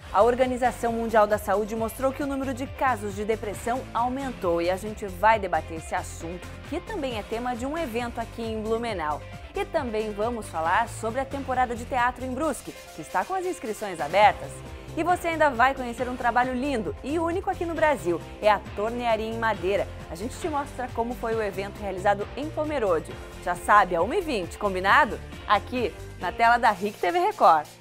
A Organização Mundial da Saúde mostrou que o número de casos de depressão aumentou e a gente vai debater esse assunto, que também é tema de um evento aqui em Blumenau. E também vamos falar sobre a temporada de teatro em Brusque, que está com as inscrições abertas. E você ainda vai conhecer um trabalho lindo e único aqui no Brasil, é a tornearia em madeira. A gente te mostra como foi o evento realizado em Pomerode. Já sabe, às 1h20, combinado? Aqui na tela da RIC TV Record.